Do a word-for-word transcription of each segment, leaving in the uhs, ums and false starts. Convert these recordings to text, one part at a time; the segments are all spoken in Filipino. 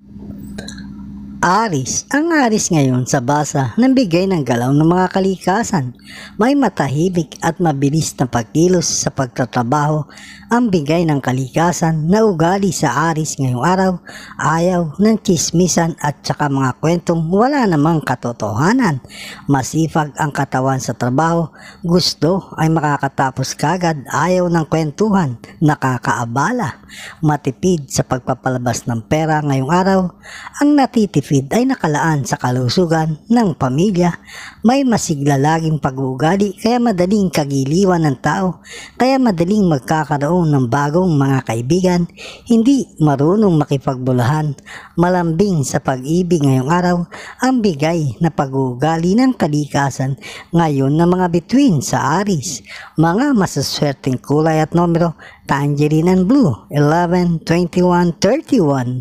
Aris. Ang Aris ngayon sa basa ng bigay ng galaw ng mga kalikasan. May matahimik at mabilis na pagkilos sa pagtatrabaho. Ang bigay ng kalikasan na ugali sa Aris ngayong araw, ayaw ng chismisan at saka mga kwentong wala namang katotohanan. Masipag ang katawan sa trabaho, gusto ay makakatapos kagad, ayaw ng kwentuhan, nakakaabala. Matipid sa pagpapalabas ng pera ngayong araw, ang natitipid ay nakalaan sa kalusugan ng pamilya. May masigla laging pag-uugali kaya madaling kagiliwan ng tao, kaya madaling magkakaroon ng bagong mga kaibigan, hindi marunong makipagbulahan, malambing sa pag-ibig ngayong araw, ang bigay na pag-uugali ng kalikasan ngayon ng mga bituin sa Aris. Mga masaswerteng kulay at numero, tangerine and blue, eleven, twenty-one, thirty-one.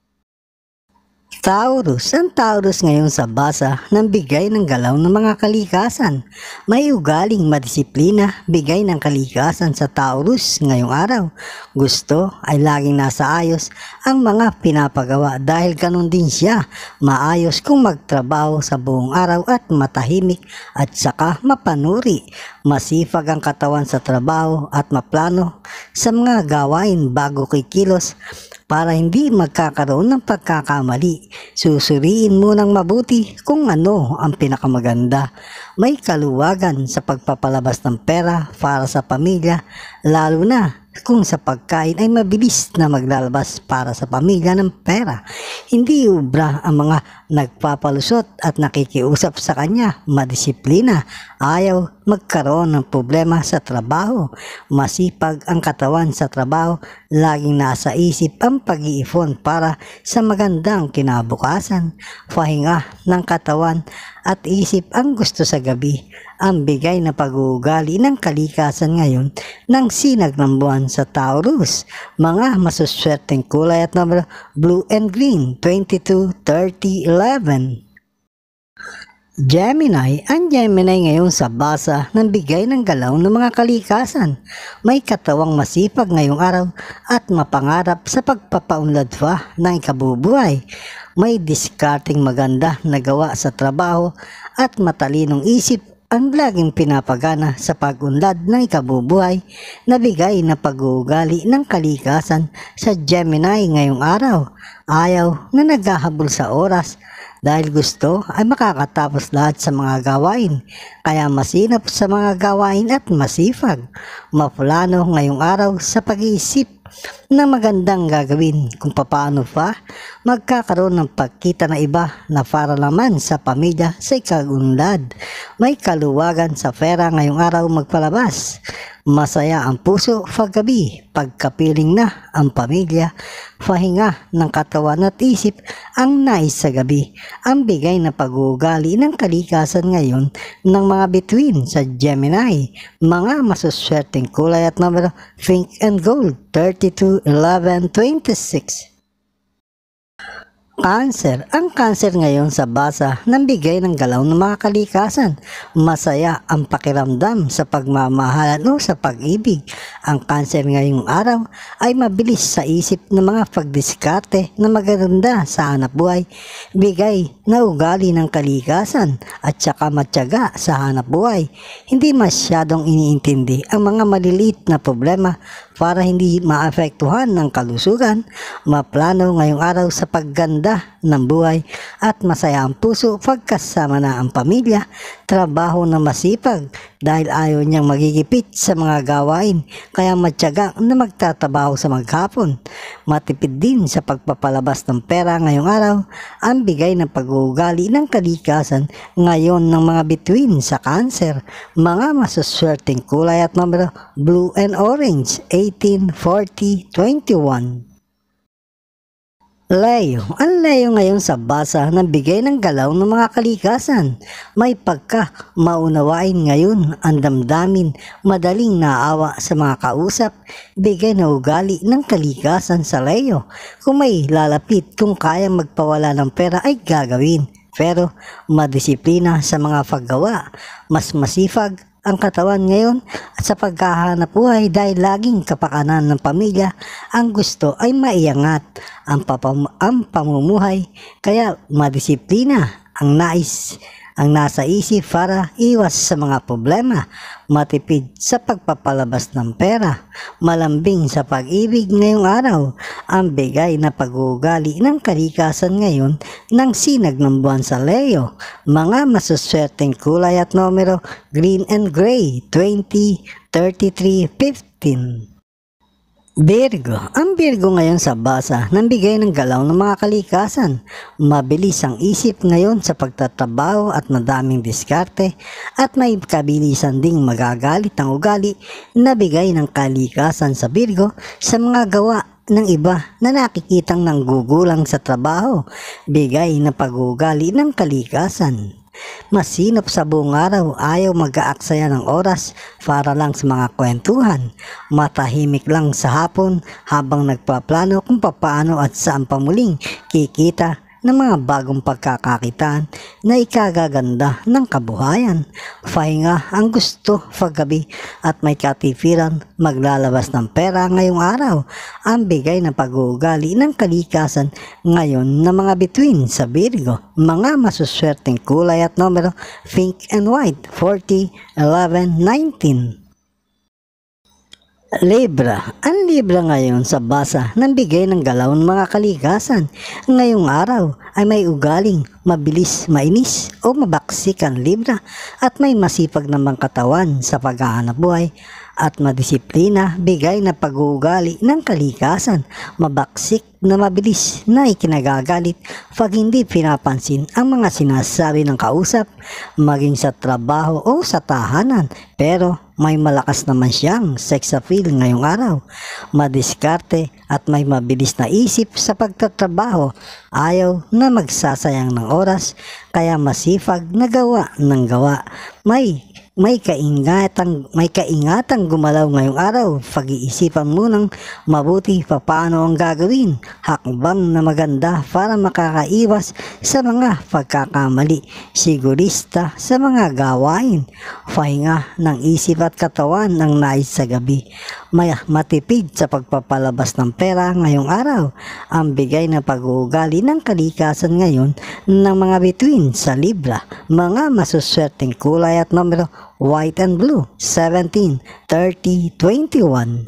Taurus. Ang Taurus ngayon sa basa ng bigay ng galaw ng mga kalikasan. May ugaling madisiplina, bigay ng kalikasan sa Taurus ngayong araw. Gusto ay laging nasa ayos ang mga pinapagawa dahil ganun din siya. Maayos kung magtrabaho sa buong araw at matahimik at saka mapanuri. Masipag ang katawan sa trabaho at maplano sa mga gawain bago kikilos. Para hindi magkakaroon ng pagkakamali, susuriin munang mabuti kung ano ang pinakamaganda. May kaluwagan sa pagpapalabas ng pera para sa pamilya, lalo na kung sa pagkain ay mabilis na maglalabas para sa pamilya ng pera. Hindi ubra ang mga nagpapalusot at nakikiusap sa kanya, madisiplina, ayaw magkaroon ng problema sa trabaho. Masipag ang katawan sa trabaho, laging nasa isip ang pag-iipon para sa magandang kinabukasan. Pahinga ng katawan at isip ang gusto sa gabi. Ang bigay na pag-uugali ng kalikasan ngayon ng sinag ng buwan sa Taurus. Mga masuswerteng kulay at numero, blue and green, twenty-two, thirty, eleven. Gemini. Ang Gemini ngayon sa basa ng bigay ng galaw ng mga kalikasan. May katawang masipag ngayong araw at mapangarap sa pagpapaunlad pa ng ikabubuhay. May diskarting maganda na gawa sa trabaho at matalinong isip ang laging pinapagana sa pag-unlad ng ikabubuhay na bigay na pag-uugali ng kalikasan sa Gemini ngayong araw. Ayaw na naghahabol sa oras dahil gusto ay makakatapos lahat sa mga gawain, kaya masinap sa mga gawain at masipag. Maplano ngayong araw sa pag-iisip na magandang gagawin kung paano pa magkakaroon ng pagkita na iba na para naman sa pamilya sa ikagunlad. May kaluwagan sa pera ngayong araw magpalabas. Masaya ang puso paggabi, pagkapiling na ang pamilya, pahinga ng katawan at isip ang nais sa gabi. Ang bigay na pag-uugali ng kalikasan ngayon ng mga bituin sa Gemini. Mga masuswerteng kulay at numero, pink and gold, thirty-two, eleven, twenty-six. Cancer. Ang Cancer ngayon sa basa ng bigay ng galaw ng mga kalikasan. Masaya ang pakiramdam sa pagmamahalan o sa pag-ibig. Ang Cancer ngayong araw ay mabilis sa isip ng mga pagdiskarte na maganda sa hanapbuhay. Bigay na ugali ng kalikasan at saka matyaga sa hanapbuhay. Hindi masyadong iniintindi ang mga maliliit na problema para hindi maapektuhan ng kalusugan. Maplano ngayong araw sa pagganda ng buhay at masaya ang puso pagkasama na ang pamilya. Trabaho na masipag dahil ayaw niyang magigipit sa mga gawain, kaya matyaga na magtatrabaho sa maghapon. Matipid din sa pagpapalabas ng pera ngayong araw. Ang bigay ng pag-uugali ng kalikasan ngayon ng mga bituin sa Cancer. Mga masuswerteng kulay at numero, blue and orange, eighteen, forty, twenty-one. Leo. Ang Leo ngayon sa basa ng bigay ng galaw ng mga kalikasan. May pagka maunawain ngayon ang damdamin, madaling naawa sa mga kausap, bigay na ugali ng kalikasan sa Leo. Kung may lalapit, kung kayang magpawala ng pera ay gagawin, pero madisiplina sa mga paggawa, mas masipag ang katawan ngayon at sa paghahanap buhay dahil laging kapakanan ng pamilya ang gusto ay maiangat ang, papam ang pamumuhay kaya madisiplina ang nais ang nasa isip para iwas sa mga problema, matipid sa pagpapalabas ng pera, malambing sa pag-ibig ngayong araw, ang bigay na pag-uugali ng kalikasan ngayon ng sinag ng buwan sa Leo, mga masuswerteng kulay at numero green and gray, twenty, thirty-three, fifteen. Virgo. Ang Virgo ngayon sa basa ng bigay ng galaw ng mga kalikasan. Mabilis ang isip ngayon sa pagtatrabaho at madaming diskarte at may kabilisan ding magagalit ang ugali na bigay ng kalikasan sa Virgo sa mga gawa ng iba na nakikitang nanggugulang sa trabaho. Bigay na pag-uugali ng kalikasan. Masinop sa buong araw, ayaw mag-aaksaya ng oras para lang sa mga kwentuhan. Matahimik lang sa hapon habang nagpaplano kung papaano at saan pamuling kikita ng mga bagong pagkakakitaan na ikagaganda ng kabuhayan. Pahinga ang gusto paggabi at may katipiran maglalabas ng pera ngayong araw. Ang bigay na pag-uugali ng kalikasan ngayon na mga bituin sa Virgo. Mga masuswerteng kulay at numero pink and white, forty, eleven, nineteen. Libra. Ang Libra ngayon sa basa ng bigay ng galaw ng mga kalikasan. Ngayong araw ay may ugaling mabilis mainis o mabaksik ang Libra at may masipag namang katawan sa paghahanap buhay at madisiplina, bigay na pag-uugali ng kalikasan, mabaksik na mabilis na ikinagagalit pag hindi pinapansin ang mga sinasabi ng kausap, maging sa trabaho o sa tahanan, pero may malakas naman siyang sex appeal ngayong araw, madiskarte at may mabilis na isip sa pagtatrabaho, ayaw na magsasayang ng oras, kaya masipag na gawa ng gawa, may May kaingatang, may kaingatang gumalaw ngayong araw. Pag-iisipan mo ng mabuti paano ang gagawin. Hakbang na maganda para makakaiwas sa mga pagkakamali. Sigurista sa mga gawain. Pahinga ng isip at katawan ng nais sa gabi. May matipid sa pagpapalabas ng pera ngayong araw. Ang bigay na pag-uugali ng kalikasan ngayon ng mga bituin sa Libra. Mga masuswerteng kulay at numero white and blue, seventeen, thirty, twenty-one.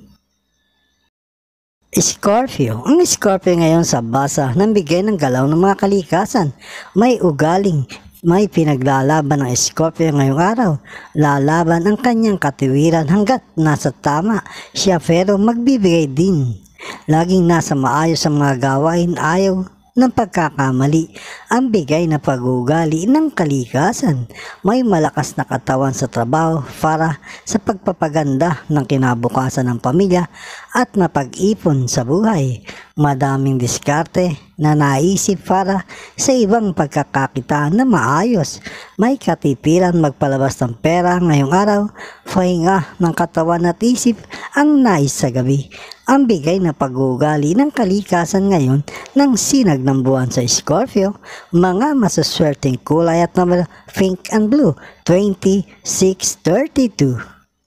Scorpio. Ang Scorpio ngayon sa basa ng bigay ng galaw ng mga kalikasan. May ugaling, may pinaglalaban ng Scorpio ngayong araw. Lalaban ang kanyang katiwiran hanggat nasa tama siya pero magbibigay din. Laging nasa maayos ang mga gawain, ayaw ng pagkakamali. Ang bigay na pag-uugali ng kalikasan. May malakas na katawan sa trabaho para sa pagpapaganda ng kinabukasan ng pamilya at mapag-ipon sa buhay. Madaming diskarte na naisip para sa ibang pagkakakitaan na maayos. May katipiran magpalabas ng pera ngayong araw. Pahinga ng katawan at isip ang nais sa gabi. Ang bigay na pag-uugali ng kalikasan ngayon ng sinag ng buwan sa Scorpio, mga masuswerteng kulay at numero pink and blue, twenty, six, thirty-two.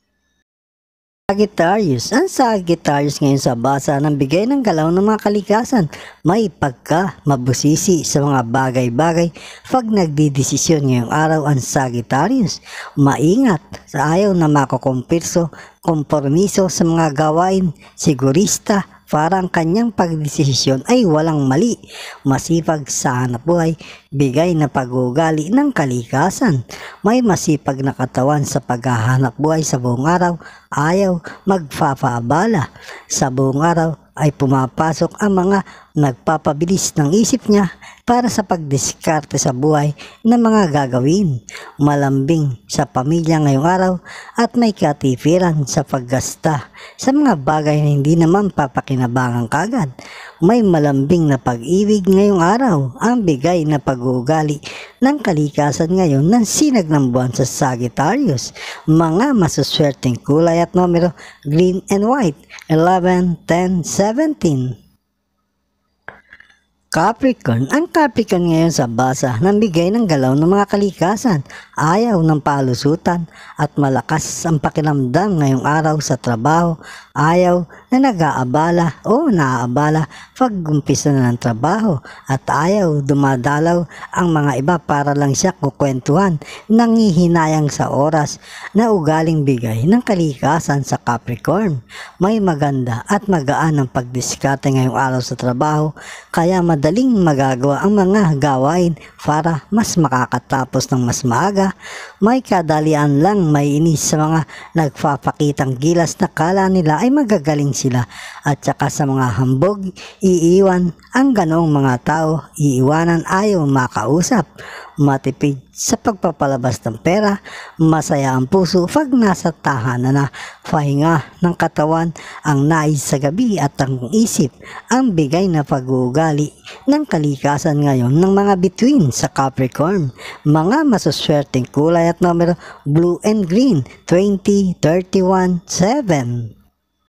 Sagittarius. Ang Sagittarius ngayon sa basa ng bigay ng galaw ng mga kalikasan, may pagka mabusisi sa mga bagay-bagay pag nagdidesisyon ngayong araw ang Sagittarius. Maingat sa ayaw na makukumpirso, kompormiso sa mga gawain, sigurista, para ang kanyang pagdesisyon ay walang mali, masipag sa hanap buhay, bigay na pag-uugali ng kalikasan. May masipag na katawan sa paghahanap buhay sa buong araw, ayaw magpapaabala. Sa buong araw ay pumapasok ang mga nagpapabilis ng isip niya para sa pagdiskarte sa buhay ng mga gagawin. Malambing sa pamilya ngayong araw at may katipiran sa paggasta sa mga bagay na hindi naman papakinabangan kagad. May malambing na pag-ibig ngayong araw, ang bigay na pag-uugali ng kalikasan ngayon ng sinag ng buwan sa Sagittarius. Mga masuswerteng kulay at numero green and white, eleven, ten, seventeen. Capricorn. Ang Capricorn ngayon sa basa ng bigay ng galaw ng mga kalikasan, ayaw ng palusutan at malakas ang pakiramdam ngayong araw sa trabaho, ayaw na nag-aabala o naaabala pag umpisa na ng trabaho at ayaw dumadalaw ang mga iba para lang siya kukwentuhan, nangihinayang sa oras na ugaling bigay ng kalikasan sa Capricorn. May maganda at magaan ang pagdiskarte ngayong araw sa trabaho, kaya madaling magagawa ang mga gawain para mas makakatapos ng mas maaga. May kadalian lang may inis sa mga nagpapakitang gilas na kala nila ay magagaling sila, at saka sa mga hambog, iiwan ang ganong mga tao, iiwanan ayaw makausap. Matipid sa pagpapalabas ng pera, masaya ang puso pag nasa tahanan na, pahinga ng katawan ang nais sa gabi at ang isip ang bigay na pag-uugali ng kalikasan ngayon ng mga bituin sa Capricorn. Mga masuswerteng kulay at numero blue and green, twenty, thirty-one, seven.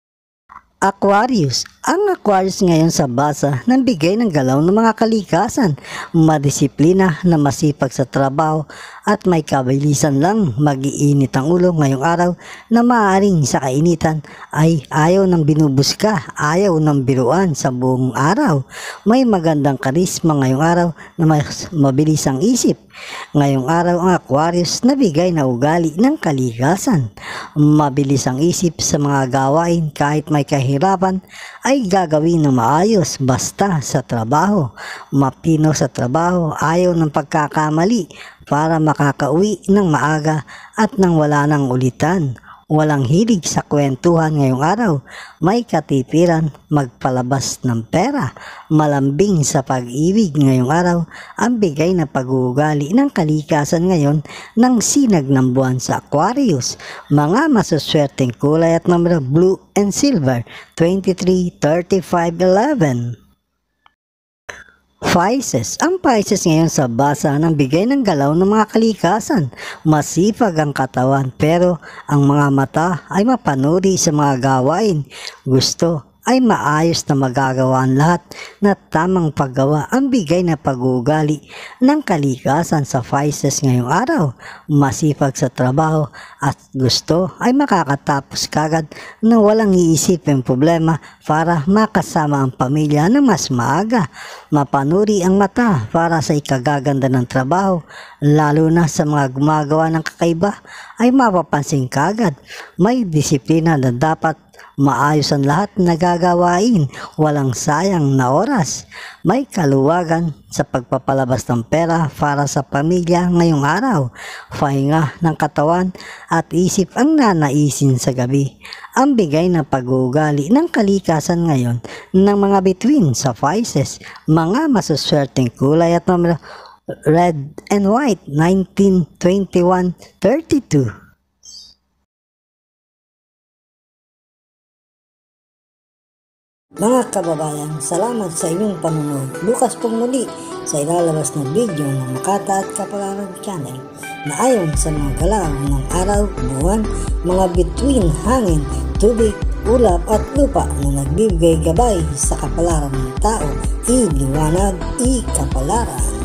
Aquarius. Ang Aquarius ngayon sa basa ng bigay ng galaw ng mga kalikasan, madisiplina na masipag sa trabaho at may kabilisan lang mag-iinit ang ulo ngayong araw na maaaring sa kainitan ay ayaw ng binubuska, ayaw ng biruan sa buong araw. May magandang karisma ngayong araw na mas mabilis ang isip. Ngayong araw ang Aquarius na bigay na ugali ng kalikasan. Mabilis ang isip sa mga gawain, kahit may kahirapan ay gagawin ng maayos basta sa trabaho. Mapino sa trabaho, ayaw ng pagkakamali para makakauwi ng maaga at nang wala ng ulitan. Walang hilig sa kwentuhan ngayong araw, may katipiran magpalabas ng pera. Malambing sa pag-ibig ngayong araw ang bigay na pag-uugali ng kalikasan ngayon ng sinag ng buwan sa Aquarius. Mga masuswerteng kulay at numero blue and silver, twenty-three, thirty-five, eleven. Pisces. Ang Pisces ngayon sa basa ng bigay ng galaw ng mga kalikasan, masipag ang katawan pero ang mga mata ay mapanuri sa mga gawain. Gusto ay maayos na magagawa ang lahat na tamang paggawa ang bigay na pag-uugali ng kalikasan sa Pisces ngayong araw. Masipag sa trabaho at gusto ay makakatapos kagad na walang iisipin problema para makasama ang pamilya na mas maaga. Mapanuri ang mata para sa ikagaganda ng trabaho, lalo na sa mga gumagawa ng kakaiba ay mapapansin kagad. May disiplina na dapat maayos ang lahat na gagawain, walang sayang na oras. May kaluwagan sa pagpapalabas ng pera para sa pamilya ngayong araw. Pahinga ng katawan at isip ang nanaisin sa gabi. Ang bigay na pag-uugali ng kalikasan ngayon ng mga bituin sa Pisces, mga masuswerteng kulay at numero red and white, nineteen, twenty-one, thirty-two. Mga kababayan, salamat sa inyong panonood. Bukas pong muli sa ilalabas na video ng Makata at Kapalaran Channel na ayon sa mga galaw ng araw, buwan, mga bituin, hangin, tubig, ulap at lupa na nagbibigay gabay sa kapalaran ng tao, iliwanag, ikapalaran.